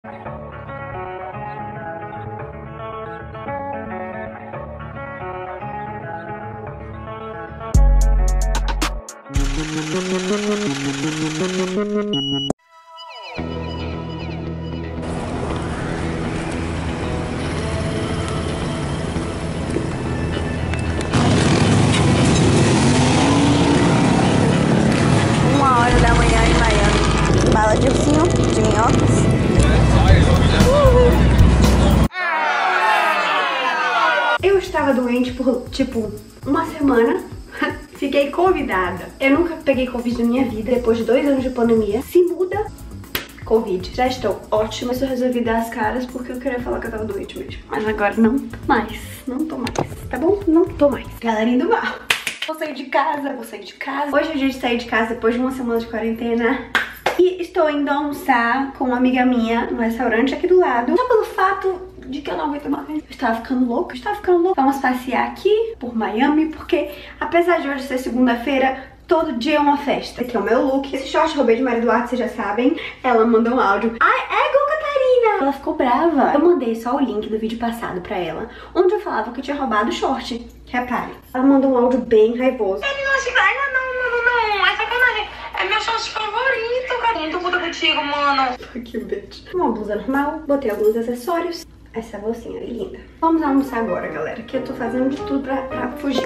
De ursinho, de minhocas. Eu estava doente por, tipo, uma semana. Fiquei convidada. Eu nunca peguei Covid na minha vida. Depois de 2 anos de pandemia, se muda Covid. Já estou ótima. Eu resolvi dar as caras porque eu queria falar que eu tava doente mesmo. Mas agora não tô mais. Não tô mais. Tá bom? Não tô mais. Galerinha do mal. Vou sair de casa. Hoje é o dia de sair de casa depois de uma semana de quarentena. E estou indo almoçar com uma amiga minha no restaurante aqui do lado. Só pelo fato de que eu não aguento mais. Eu estava ficando louca. Vamos passear aqui por Miami, porque apesar de hoje ser segunda-feira, todo dia é uma festa. Esse é o meu look. Esse short eu roubei de Maria Duarte, vocês já sabem. Ela mandou um áudio. Ai, ego, Catarina! Ela ficou brava. Eu mandei só o link do vídeo passado pra ela, onde eu falava que eu tinha roubado o short. Repare. Ela mandou um áudio bem raivoso. Ele não acha que... Ai, não. É sacanagem. É meu short favorito, cara. Muito puta contigo, mano. Que bitch. Uma blusa normal. Botei alguns acessórios. Essa bolsinha é linda. Vamos almoçar agora, galera, que eu tô fazendo de tudo pra fugir.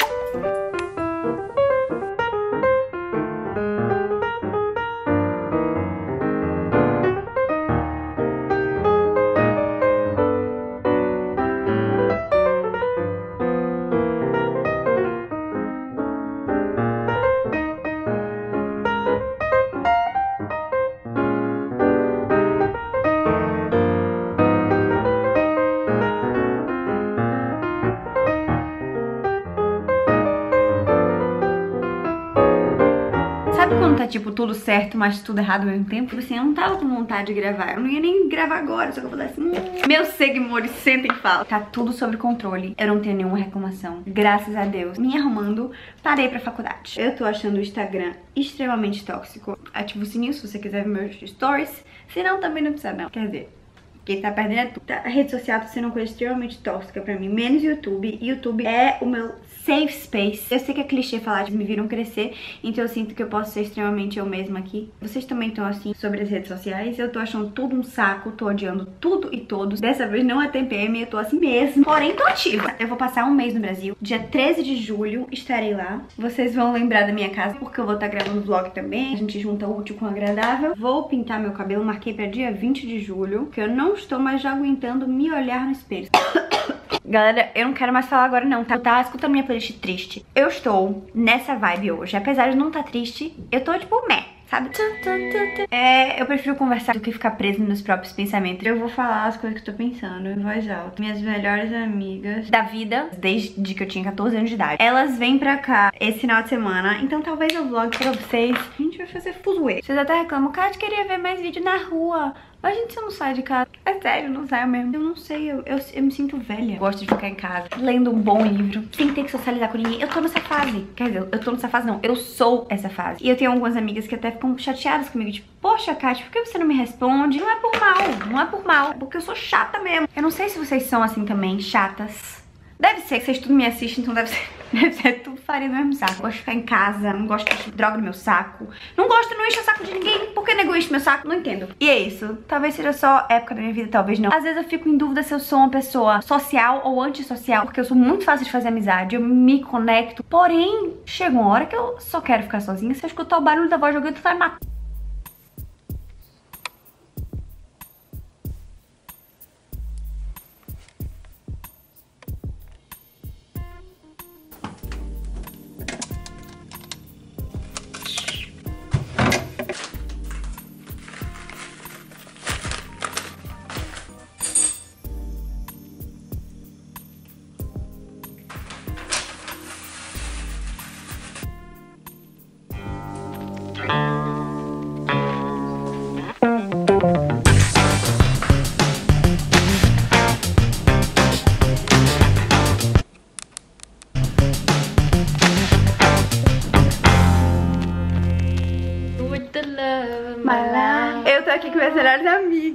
Sabe quando tá, tipo, tudo certo, mas tudo errado ao mesmo tempo? Tipo assim, eu não tava com vontade de gravar. Eu não ia nem gravar agora, só que eu falei assim... Meus seguidores sentem falta. Tá tudo sob controle. Eu não tenho nenhuma reclamação. Graças a Deus. Me arrumando, parei pra faculdade. Eu tô achando o Instagram extremamente tóxico. Ativa o sininho se você quiser ver meus stories. Se não, também não precisa não. Quer dizer... Quem tá perdendo é tudo. A rede social tá sendo uma coisa extremamente tóxica pra mim. Menos YouTube. YouTube é o meu safe space. Eu sei que é clichê falar de me viram crescer, então eu sinto que eu posso ser extremamente eu mesma aqui. Vocês também estão assim sobre as redes sociais. Eu tô achando tudo um saco, tô odiando tudo e todos. Dessa vez não é TPM, eu tô assim mesmo. Porém, tô ativa. Eu vou passar um mês no Brasil. Dia 13 de julho estarei lá. Vocês vão lembrar da minha casa, porque eu vou estar gravando vlog também. A gente junta o útil com o agradável. Vou pintar meu cabelo, marquei pra dia 20 de julho, que eu não estou mais já aguentando me olhar no espelho. Galera, eu não quero mais falar agora não, tá? Escuta a minha playlist triste. Eu estou nessa vibe hoje. Apesar de não estar triste, eu tô tipo meh, sabe? Eu prefiro conversar do que ficar presa nos meus próprios pensamentos. Eu vou falar as coisas que eu tô pensando em voz alta. Minhas melhores amigas da vida, desde que eu tinha 14 anos de idade, elas vêm pra cá esse final de semana. Então talvez eu vlog pra vocês. A gente vai fazer fuzuê. Vocês até reclamam, Kátia, queria ver mais vídeo na rua. Mas, gente, se eu não saio de casa, é sério, não saio mesmo. Eu não sei, eu me sinto velha. Gosto de ficar em casa, lendo um bom livro, sem ter que socializar com ninguém. Eu tô nessa fase. Quer dizer, eu tô nessa fase não, eu sou essa fase. E eu tenho algumas amigas que até ficam chateadas comigo, tipo, poxa, Kátia, por que você não me responde? Não é por mal, é porque eu sou chata mesmo. Eu não sei se vocês são assim também, chatas. Deve ser que vocês tudo me assistem, então deve ser tudo farinha do mesmo saco. Eu gosto de ficar em casa, não gosto de droga no meu saco. Não encho o saco de ninguém. Por que nego enche meu saco? Não entendo. E é isso. Talvez seja só época da minha vida, talvez não. Às vezes eu fico em dúvida se eu sou uma pessoa social ou antissocial, porque eu sou muito fácil de fazer amizade, eu me conecto. Porém, chega uma hora que eu só quero ficar sozinha. Se eu escutar o barulho da voz jogando, tu vai matar.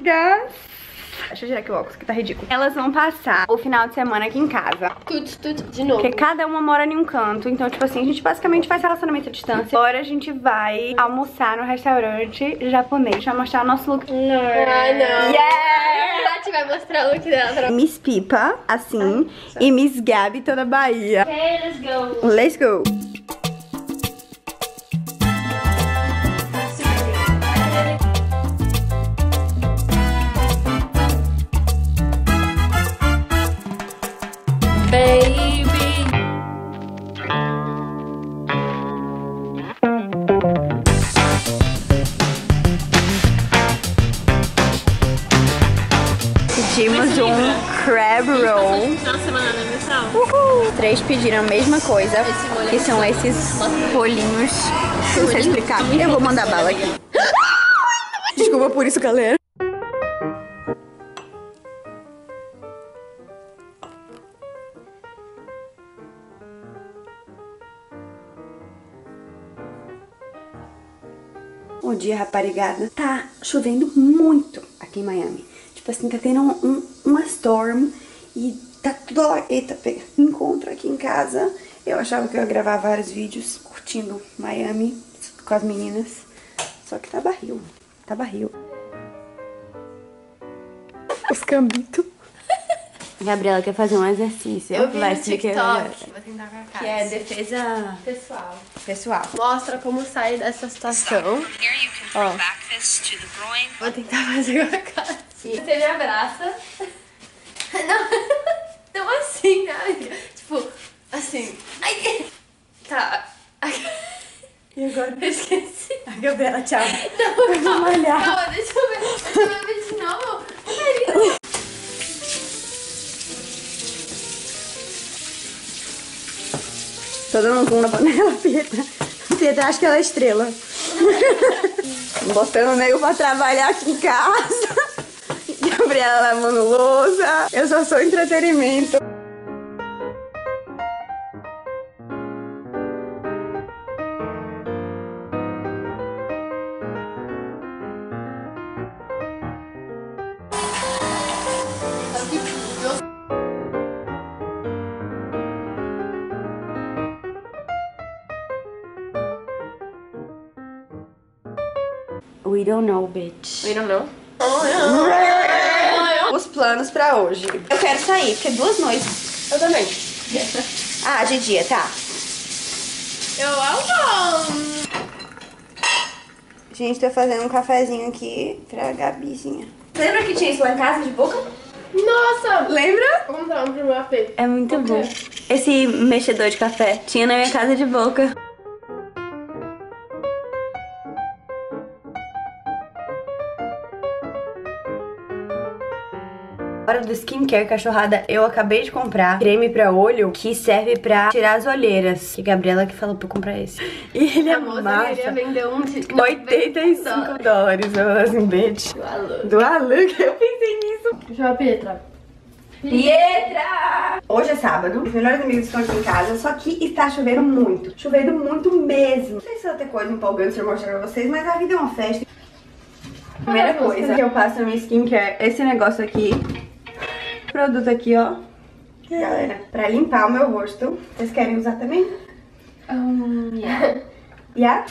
amigas. Deixa eu tirar aqui o óculos, que tá ridículo. Elas vão passar o final de semana aqui em casa. Tudo, de novo. Porque cada uma mora em um canto. Então, tipo assim, a gente basicamente faz relacionamento à distância. Agora a gente vai almoçar no restaurante japonês. Vai mostrar o nosso look. Não. Ai, não. Yeah! A Nath vai mostrar o look dela pra... Miss Pipa, assim. E Miss Gabi, toda Bahia. Okay, let's go. Let's go. Pedimos um crab roll. Uhul. 3 pediram a mesma coisa, que são esses bolinhos. Não sei explicar. Eu vou mandar bala aqui. Desculpa por isso, galera. Bom dia, raparigada. Tá chovendo muito aqui em Miami. Tipo assim, tá tendo uma storm e tá tudo lá. Eita, pega. Encontro aqui em casa. Eu achava que eu ia gravar vários vídeos curtindo Miami com as meninas. Só que tá barril. Tá barril. Os cambitos. Gabriela quer fazer um exercício. Eu vi vai no explicar. TikTok. Vou tentar com a cara. Que é defesa Pessoal. pessoal. Mostra como sair dessa situação. Ó. Vou tentar fazer com a cara. Você me abraça. Não assim, né? Tipo, assim. Ai. Tá. E agora? Eu esqueci. A Gabriela, tchau. Não, Vamos olhar. calma, deixa eu ver. Deixa eu ver de novo. Tô dando um zoom na panela, Pietra. Pietra, acho que ela é estrela. Botando o nego pra trabalhar aqui em casa. Gabriela lavando louça. Eu só sou entretenimento. We don't know, bitch. We don't know. Os planos pra hoje. Eu quero sair, porque 2 noites. Eu também. Ah, de dia, tá. Eu amo. Gente, tô fazendo um cafezinho aqui pra Gabizinha. Lembra que tinha isso lá em casa de boca? Nossa! Lembra? Vamos dar um pro meu AP. É muito bom. Esse mexedor de café tinha na minha casa de boca. Hora do skincare, cachorrada, eu acabei de comprar creme pra olho que serve pra tirar as olheiras. Que Gabriela que falou pra eu comprar esse. E ele é massa. Queria vender um de $85. Eu falei assim, bitch. Do Alu, que eu pensei nisso. Deixa eu Pietra. Pietra! Hoje é sábado, os melhores amigos estão aqui em casa, só que está chovendo muito. Chovendo muito mesmo. Não sei se vai ter coisa empolgante pra eu mostrar pra vocês, mas a vida é uma festa. Primeira coisa que eu passo na minha skincare, esse negócio aqui. Produto aqui, ó. Galera, pra limpar o meu rosto. Vocês querem usar também? Yeah. Yeah?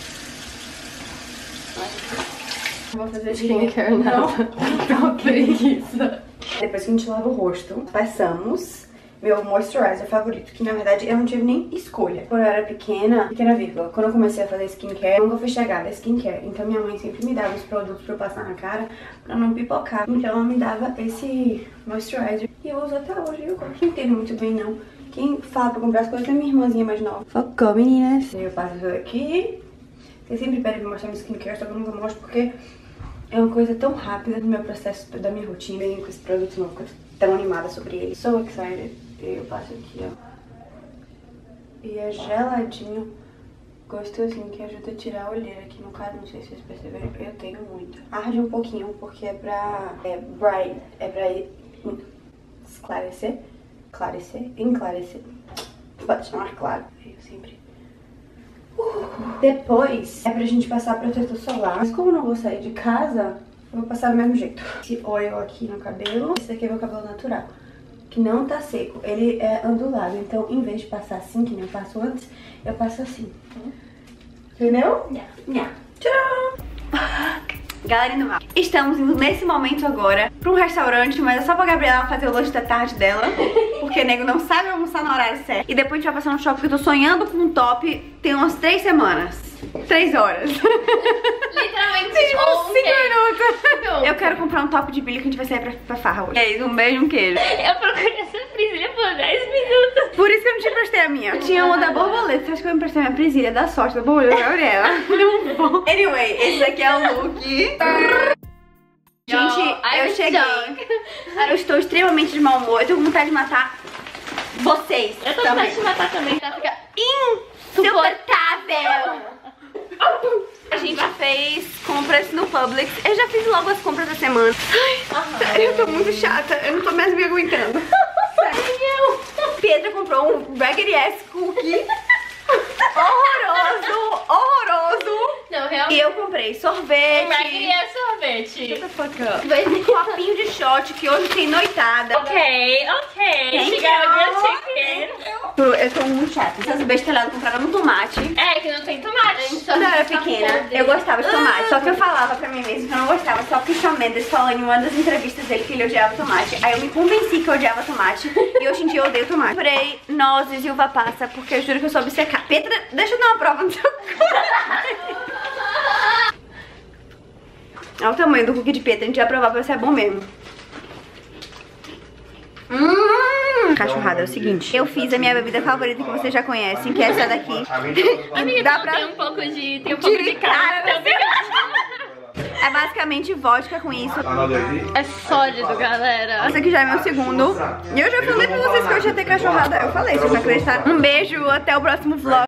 Não vou fazer skincare, não. Tô preguiça. Depois que a gente lava o rosto, passamos meu moisturizer favorito, que na verdade eu não tive nem escolha. Quando eu era pequena vírgula, quando eu comecei a fazer skincare, eu nunca fui chegada a skincare. Então minha mãe sempre me dava os produtos pra eu passar na cara, pra não pipocar. Então ela me dava esse moisturizer. E eu uso até hoje, eu não entendo muito bem não. Quem fala pra comprar as coisas é minha irmãzinha mais nova. Focou, meninas. Eu passo isso aqui. Vocês sempre pedem pra mostrar meu skincare, só que eu nunca mostro porque é uma coisa tão rápida no meu processo, da minha rotina. E com esse produto não fico tão animada sobre ele. So excited. Eu passo aqui, ó. E é geladinho, gostosinho, que ajuda a tirar a olheira aqui no caso. Não sei se vocês perceberam, eu tenho muito. Arde um pouquinho, porque é pra... É pra esclarecer. Enclarecer. Pode chamar claro. Eu sempre... Depois é pra gente passar protetor solar. Mas como eu não vou sair de casa, Eu vou passar do mesmo jeito. Esse óleo aqui no cabelo. Esse daqui é meu cabelo natural, que não tá seco. Ele é ondulado. Então, em vez de passar assim, que nem eu passo antes, eu passo assim. Entendeu? Tchau! Galerinha do mal, estamos indo nesse momento agora pra um restaurante, mas é só pra Gabriela fazer o lanche da tarde dela, porque o nego não sabe almoçar no horário certo. E depois a gente vai passar no shopping, porque eu tô sonhando com um top tem umas 3 semanas. 3 horas. Literalmente Tem uns 5 minutos. minutos. Eu quero comprar um top de Billy que a gente vai sair pra farra hoje. É isso, um beijo, um queijo. Eu procurei essa presilha por 10 minutos. Por isso que eu não te emprestei a minha. Tinha uma da borboleta. Você acha que eu emprestei a minha presilha? Da sorte da borboleta, Gabriela. Não vou. Anyway, esse aqui é o look. Gente, eu cheguei. Eu estou extremamente de mau humor. Eu tô com vontade de matar vocês. Eu tô com vontade de matar também, pra ficar insuportável. A gente já fez compras no Publix. Eu já fiz logo as compras da semana. Ai, eu tô muito chata. Eu não tô mais me aguentando. Sério? Pedro comprou um Raggedy Ass Cookie. Horroroso. Não, realmente. E eu comprei sorvete. Raggedy Ass sorvete. Shut the fuck up. Veio um copinho de shot que hoje tem noitada. Ok. Thank Chegaram you. chicken. Eu tô muito chata. Essas besteladas compraram no tomate. É, que não tem tomate. Quando eu era pequena, eu gostava de tomate. Só que eu falava pra mim mesma que eu não gostava. Só que o Shawn Mendes falou em uma das entrevistas dele que ele odiava tomate. Aí eu me convenci que eu odiava tomate. E hoje em dia eu odeio tomate. Comprei nozes e uva passa, porque eu juro que eu sou obcecada. Petra, deixa eu dar uma prova no seu corpo. Olha o tamanho do cookie de Petra. A gente vai provar pra ver se é bom mesmo. Cachorrada é o seguinte, eu fiz a minha bebida favorita que vocês já conhecem, que é essa daqui. Amiga, dá pra... tem um pouco de cara. É basicamente vodka com isso. É sólido, galera. Esse aqui já é meu segundo. E eu já falei pra vocês que eu ia ter cachorrada. Eu falei, vocês não acreditaram. Um beijo, até o próximo vlog.